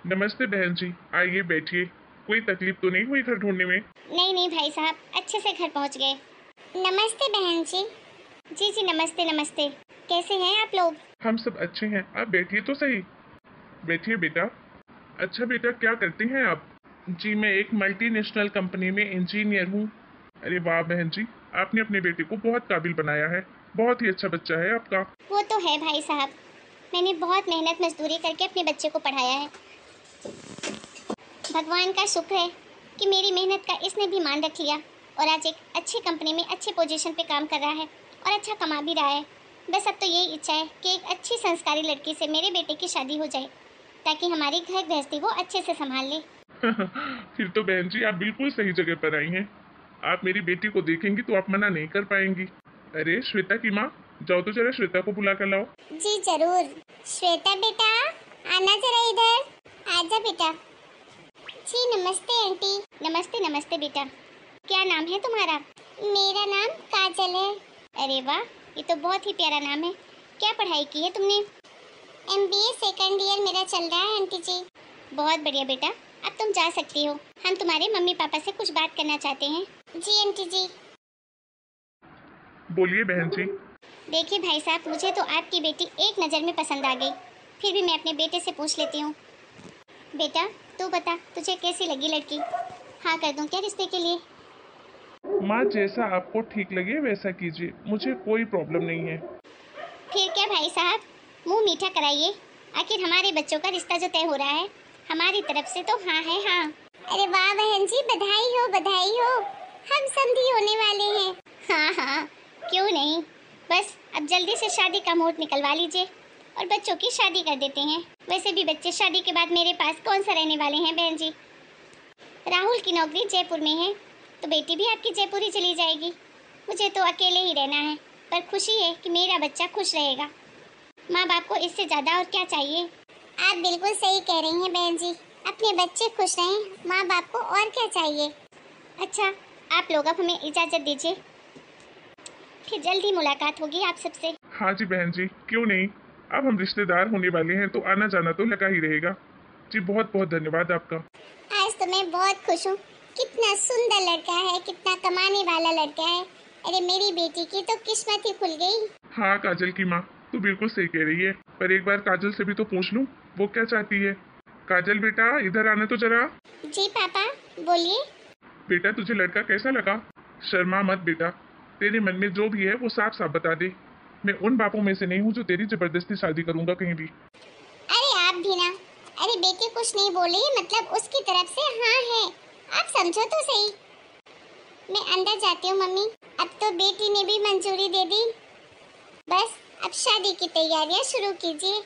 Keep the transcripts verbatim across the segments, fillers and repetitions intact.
नमस्ते बहन जी, आइए बैठिए। कोई तकलीफ तो नहीं हुई घर ढूंढने में? नहीं नहीं भाई साहब, अच्छे से घर पहुंच गए। नमस्ते बहन जी। जी जी नमस्ते नमस्ते। कैसे हैं आप लोग? हम सब अच्छे हैं, आप बैठिए तो सही। बैठिए बेटा। अच्छा बेटा, क्या करते हैं आप? जी मैं एक मल्टीनेशनल कंपनी में इंजीनियर हूँ। अरे वाह बहन जी, आपने अपने बेटे को बहुत काबिल बनाया है। बहुत ही अच्छा बच्चा है आपका। वो तो है भाई साहब, मैंने बहुत मेहनत मजदूरी करके अपने बच्चे को पढ़ाया है। भगवान का शुक्र है कि मेरी मेहनत का इसने भी मान रख लिया और आज एक अच्छी कंपनी में अच्छे पोजीशन पे काम कर रहा है और अच्छा कमा भी रहा है। बस अब तो यही इच्छा है कि एक अच्छी संस्कारी लड़की से मेरे बेटे की शादी हो जाए ताकि हमारी घर गृहस्थी वो अच्छे से संभाल ले। फिर तो बहन जी आप बिल्कुल सही जगह पर आई हैं। आप मेरी बेटी को देखेंगी तो आप मना नहीं कर पाएंगी। अरे श्वेता की माँ, जाओ तो जरा श्वेता को बुला कर लाओ। जी जरूर। श्वेता बेटा, आना जरा इधर। आजा बेटा। जी नमस्ते आंटी। नमस्ते नमस्ते बेटा। क्या नाम है तुम्हारा? मेरा नाम काजल है। अरे वाह, ये तो बहुत ही प्यारा नाम है। क्या पढ़ाई की है तुमने? एमबीए सेकंड ईयर मेरा चल रहा है आंटी जी। बहुत बढ़िया बेटा, अब तुम जा सकती हो। हम तुम्हारे मम्मी पापा से कुछ बात करना चाहते हैं। जी आंटी जी। बोलिए बहन जी। देखिए भाई साहब, मुझे तो आपकी बेटी एक नज़र में पसंद आ गई। फिर भी मैं अपने बेटे से पूछ लेती हूँ। बेटा तू बता, तुझे कैसी लगी लड़की? हाँ कर दूँ क्या रिश्ते के लिए? माँ जैसा आपको ठीक लगे वैसा कीजिए, मुझे कोई प्रॉब्लम नहीं है। फिर क्या भाई साहब, मुंह मीठा कराइए। आखिर हमारे बच्चों का रिश्ता जो तय हो रहा है, हमारी तरफ से तो हाँ है हाँ। अरे वाह बहन जी, बधाई हो बधाई हो। हम समधी होने वाले हैं। हाँ हाँ, क्यों नहीं। बस अब जल्दी से शादी का मुहूर्त निकलवा लीजिए और बच्चों की शादी कर देते हैं। वैसे भी बच्चे शादी के बाद मेरे पास कौन सा रहने वाले हैं बहन जी। राहुल की नौकरी जयपुर में है तो बेटी भी आपकी जयपुर ही चली जाएगी। मुझे तो अकेले ही रहना है, पर खुशी है कि मेरा बच्चा खुश रहेगा। माँ बाप को इससे ज़्यादा और क्या चाहिए। आप बिल्कुल सही कह रही हैं बहन जी, अपने बच्चे खुश रहें, माँ बाप को और क्या चाहिए। अच्छा आप लोग अब हमें इजाज़त दीजिए, फिर जल्दी मुलाकात होगी आप सबसे। हाँ जी बहन जी, क्यों नहीं। अब हम रिश्तेदार होने वाले हैं तो आना जाना तो लगा ही रहेगा। जी बहुत बहुत धन्यवाद आपका। आज तो मैं बहुत खुश हूँ। कितना सुंदर लड़का है, कितना कमाने वाला लड़का है। अरे मेरी बेटी की तो किस्मत ही खुल गई। हाँ काजल की माँ, तू बिल्कुल सही कह रही है, पर एक बार काजल से भी तो पूछ लूँ वो क्या चाहती है। काजल बेटा इधर आना तो जरा। जी पापा बोलिए। बेटा तुझे लड़का कैसा लगा? शर्मा मत बेटा, तेरे मन में जो भी है वो साफ साफ बता दे। मैं उन बापों में से नहीं हूँ जो तेरी जबरदस्ती शादी करूंगा कहीं भी। अरे आप भी ना। अरे बेटी कुछ नहीं बोली, मतलब उसकी तरफ से हाँ है। आप समझो तो सही। मैं अंदर जाती हूँ मम्मी। अब तो बेटी ने भी मंजूरी दे दी। बस अब शादी की तैयारियां शुरू कीजिए।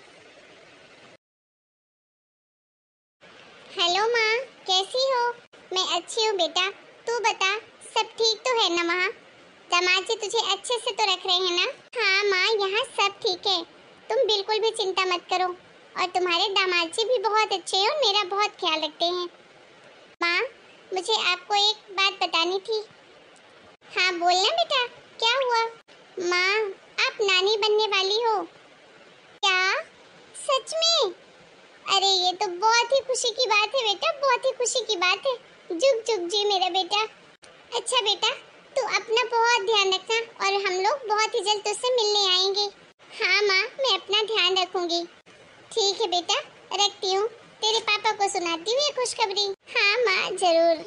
हेलो माँ, कैसी हो? मैं अच्छी हूँ बेटा, तू बता सब ठीक तो है ना वहाँ? दामाद जी तुझे अच्छे से तो रख रहे हैं ना? हाँ माँ, यहाँ सब ठीक है, तुम बिल्कुल भी चिंता मत करो। और तुम्हारे दामाद जी भी बहुत अच्छे हैं और मेरा बहुत ख्याल रखते हैं। माँ मुझे आपको एक बात बतानी थी। हाँ बोलना बेटा, क्या हुआ? माँ आप नानी बनने वाली हो क्या? सच में? अरे ये तो बहुत ही खुशी की बात है बेटा, बहुत ही खुशी की बात है। जुग जुग जी मेरा बेटा। अच्छा बेटा तू अपना बहुत ध्यान रखना और हम लोग बहुत ही जल्द तुझसे मिलने आएंगे। हाँ माँ मैं अपना ध्यान रखूंगी। ठीक है बेटा, रखती हूँ। तेरे पापा को सुनाती हूँ ये खुशखबरी। हाँ माँ जरूर।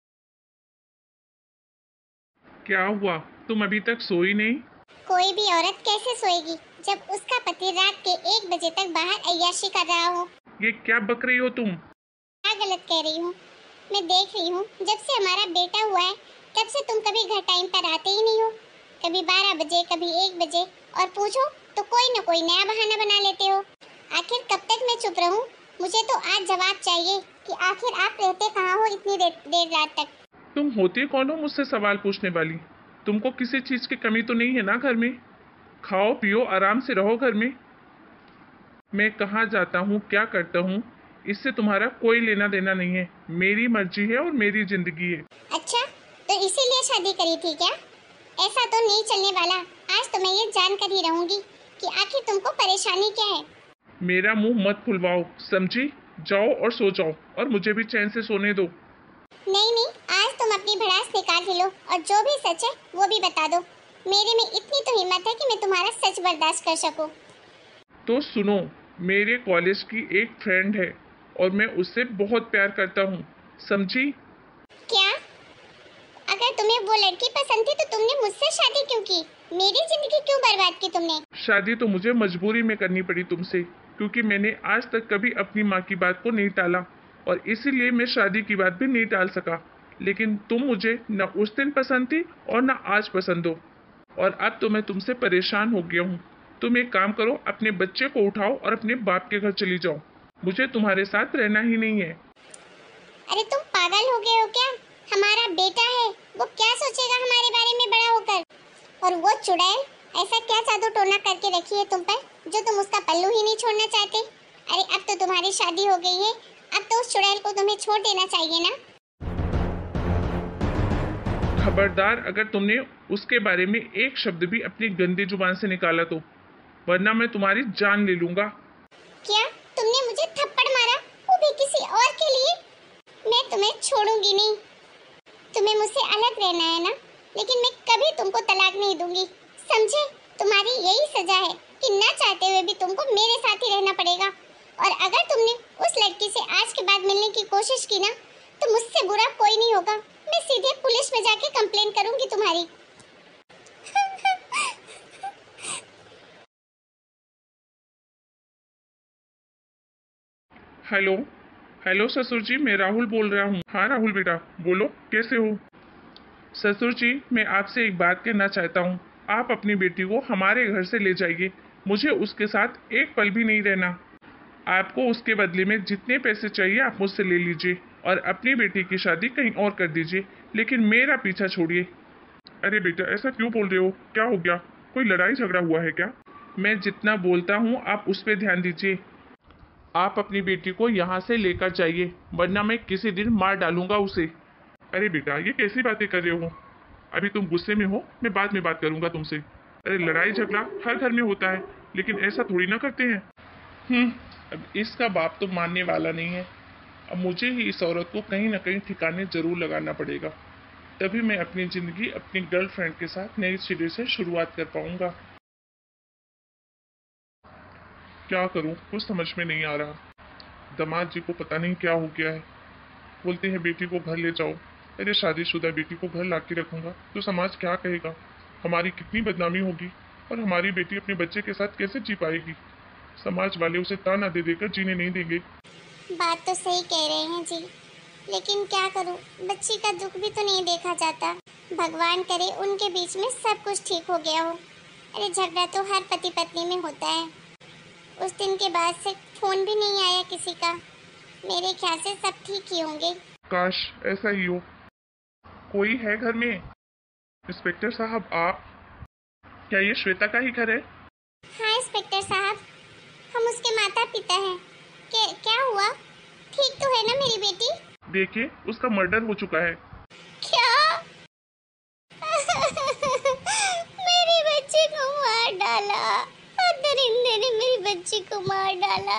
क्या हुआ, तुम अभी तक सोई नहीं? कोई भी औरत कैसे सोएगी जब उसका पति रात के एक बजे तक बाहर अय्याशी कर रहा हो। ये क्या बक रही हो तुम? क्या गलत कह रही हूँ? मैं देख रही हूँ जब से हमारा बेटा हुआ है तब से तुम कभी घर टाइम पर आते ही नहीं हो। कभी बारह बजे कभी एक बजे, और पूछो तो कोई न कोई नया बहाना बना लेते हो। आखिर कब तक मैं चुप रहूँ? मुझे तो आज जवाब चाहिए कि आखिर आप रहते कहाँ हो इतनी देर देर रात तक। तुम होती कौन हो मुझसे सवाल पूछने वाली? तुमको किसी चीज की कमी तो नहीं है ना घर में? खाओ पियो आराम से रहो घर में। मैं कहाँ जाता हूँ क्या करता हूँ इससे तुम्हारा कोई लेना देना नहीं है। मेरी मर्जी है और मेरी जिंदगी है। अच्छा तो इसीलिए शादी करी थी क्या? ऐसा तो नहीं चलने वाला। आज तो मैं ये जान कर ही रहूंगी कि आखिर तुमको परेशानी क्या है। मेरा मुंह मत खुलवाओ समझी, जाओ और सो जाओ और मुझे भी चैन से सोने दो। नहीं नहीं, आज तुम अपनी भड़ास निकाल ही लो और जो भी सच है वो भी बता दो। मेरे में इतनी तो हिम्मत है कि मैं तुम्हारा सच बर्दाश्त कर सकूं। तो सुनो, मेरे कॉलेज की एक फ्रेंड है और मैं उससे बहुत प्यार करता हूँ, समझी? क्या? अगर तुम्हें वो लड़की पसंद थी तो तुमने मुझसे शादी क्यों की? मेरी जिंदगी क्यों बर्बाद की तुमने? शादी तो मुझे मजबूरी में करनी पड़ी तुमसे, क्योंकि मैंने आज तक कभी अपनी माँ की बात को नहीं टाला और इसीलिए मैं शादी की बात भी नहीं टाल सका। लेकिन तुम मुझे न उस दिन पसंद थी और न आज पसंद हो, और अब तो मैं तुमसे परेशान हो गया हूँ। तुम एक काम करो, अपने बच्चे को उठाओ और अपने बाप के घर चली जाओ। मुझे तुम्हारे साथ रहना ही नहीं है। अरे तुम पागल हो गए हो क्या? हमारा बेटा है, वो क्या सोचेगा हमारे बारे में बड़ा होकर? और वो चुड़ैल ऐसा क्या जादू टोना करके रखी है तुम पर जो तुम उसका पल्लू ही नहीं छोड़ना चाहते? अरे अब तो तुम्हारी शादी हो गई है, अब तो उस चुड़ैल को तुम्हें छोड़ देना चाहिए ना। खबरदार अगर तुमने उसके बारे में एक शब्द भी अपनी गंदी जुबान से निकाला तो, वरना मैं तुम्हारी जान ले लूंगा। क्या तुमने मुझे थप्पड़ मारा, वो भी किसी और के लिए? मैं तुम्हें छोड़ूंगी नहीं। तुम्हें मुझसे अलग रहना है ना, लेकिन मैं कभी तुमको तलाक नहीं दूंगी, समझे? तुम्हारी यही सजा है कि न चाहते हुए भी तुमको मेरे साथ ही रहना पड़ेगा। और अगर तुमने उस लड़की से आज के बाद मिलने की कोशिश की ना, तो मुझसे बुरा कोई नहीं होगा। मैं सीधे पुलिस में जाके कंप्लेंट करूंगी तुम्हारी। हेलो हेलो ससुर जी, मैं राहुल बोल रहा हूँ। हाँ राहुल बेटा, बोलो कैसे हो? ससुर जी, मैं आपसे एक बात कहना चाहता हूँ। आप अपनी बेटी को हमारे घर से ले जाइए, मुझे उसके साथ एक पल भी नहीं रहना। आपको उसके बदले में जितने पैसे चाहिए आप मुझसे ले लीजिए और अपनी बेटी की शादी कहीं और कर दीजिए, लेकिन मेरा पीछा छोड़िए। अरे बेटा, ऐसा क्यों बोल रहे हो? क्या हो गया? कोई लड़ाई झगड़ा हुआ है क्या? मैं जितना बोलता हूँ आप उस पर ध्यान दीजिए। आप अपनी बेटी को यहाँ से लेकर जाइए, वरना मैं किसी दिन मार डालूंगा उसे। अरे बेटा, ये कैसी बातें कर रहे हो? अभी तुम गुस्से में हो, मैं बाद में बात करूंगा तुमसे। अरे लड़ाई झगड़ा हर घर में होता है, लेकिन ऐसा थोड़ी ना करते हैं। हम्म अब इसका बाप तो मानने वाला नहीं है। अब मुझे ही इस औरत को कहीं ना कहीं ठिकाने जरूर लगाना पड़ेगा, तभी मैं अपनी जिंदगी अपनी गर्लफ्रेंड के साथ नई सिरे से शुरुआत कर पाऊंगा। क्या करूं, कुछ समझ में नहीं आ रहा। दामाद जी को पता नहीं क्या हो गया है, बोलते हैं बेटी को घर ले जाओ। अरे शादीशुदा बेटी को घर ला के रखूंगा तो समाज क्या कहेगा? हमारी कितनी बदनामी होगी, और हमारी बेटी अपने बच्चे के साथ कैसे जी पाएगी? समाज वाले उसे ताना दे देकर जीने नहीं देंगे। बात तो सही कह रहे हैं जी, लेकिन क्या करूं, बच्ची का दुख भी तो नहीं देखा जाता। भगवान करे उनके बीच में सब कुछ ठीक हो गया हो। अरे झगड़ा तो हर पति पत्नी में होता है। उस दिन के बाद से फोन भी नहीं आया किसी का। मेरे ख्याल से सब ठीक ही होंगे। काश ऐसा ही हो। कोई है घर में? इंस्पेक्टर साहब आप? क्या ये श्वेता का ही घर है? हाँ इंस्पेक्टर साहब, हम उसके माता पिता हैं। क्या क्या हुआ? ठीक तो है ना मेरी बेटी? देखिए, उसका मर्डर हो चुका है। क्या? मेरी बच्ची को मार डाला। दरिंदे ने मेरी बच्ची को मार डाला।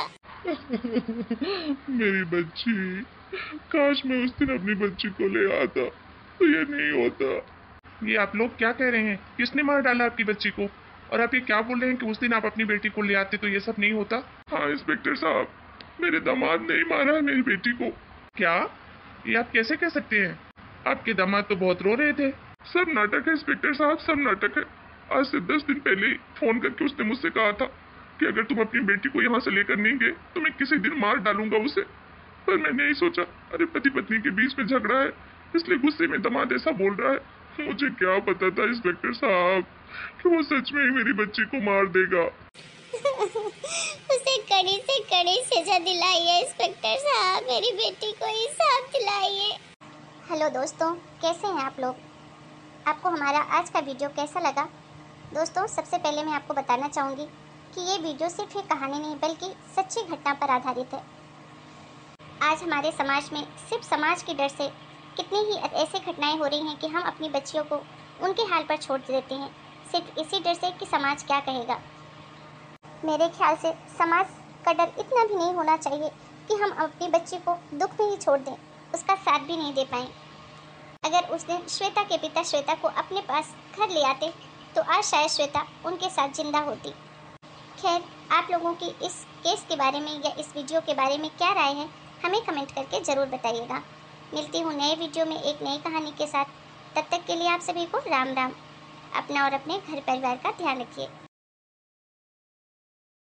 मेरी बच्ची, काश मैं उस दिन अपनी बच्ची को ले आता तो ये नहीं होता। ये आप लोग क्या कह रहे हैं? किसने मार डाला आपकी बच्ची को? और आप ये क्या बोल रहे हैं कि उस दिन आप अपनी बेटी को ले आते तो ये सब नहीं होता? हाँ इंस्पेक्टर साहब, मेरे दामाद ने ही मारा है मेरी बेटी को। क्या? ये आप कैसे कह सकते हैं? आपके दामाद तो बहुत रो रहे थे। सब नाटक है इंस्पेक्टर साहब, सब नाटक है। आज से दस दिन पहले फोन करके उसने मुझसे कहा था कि अगर तुम अपनी बेटी को यहाँ से लेकर नहीं गए तो मैं किसी दिन मार डालूंगा उसे। पर मैंने यही सोचा, अरे पति पत्नी के बीच में झगड़ा है, इसलिए गुस्से में दामाद ऐसा बोल रहा है। मुझे क्या पता था इंस्पेक्टर साहब कि वो सच में ही मेरी बच्ची को मार देगा। उसे कड़ी से कड़ी सजा दिलाइए इंस्पेक्टर साहब, मेरी बेटी को इंसाफ दिलाइए। हेलो दोस्तों, कैसे हैं आप लोग? आपको हमारा आज का वीडियो कैसा लगा? दोस्तों सबसे पहले मैं आपको बताना चाहूँगी कि ये वीडियो सिर्फ एक कहानी नहीं बल्कि सच्ची घटना पर आधारित है। आज हमारे समाज में सिर्फ समाज के डर से कितनी ही ऐसी घटनाएं हो रही हैं कि हम अपनी बच्चियों को उनके हाल पर छोड़ देते हैं, सिर्फ इसी डर से कि समाज क्या कहेगा। मेरे ख्याल से समाज का डर इतना भी नहीं होना चाहिए कि हम अपने बच्चे को दुख में ही छोड़ दें, उसका साथ भी नहीं दे पाए। अगर उस दिन श्वेता के पिता श्वेता को अपने पास घर ले आते तो आज शायद श्वेता उनके साथ जिंदा होती। खैर, आप लोगों की इस केस के बारे में या इस वीडियो के बारे में क्या राय है, हमें कमेंट करके ज़रूर बताइएगा। मिलती हूँ नए वीडियो में एक नई कहानी के साथ। तब तक के लिए आप सभी को राम राम। अपना और अपने घर परिवार का ध्यान रखिए।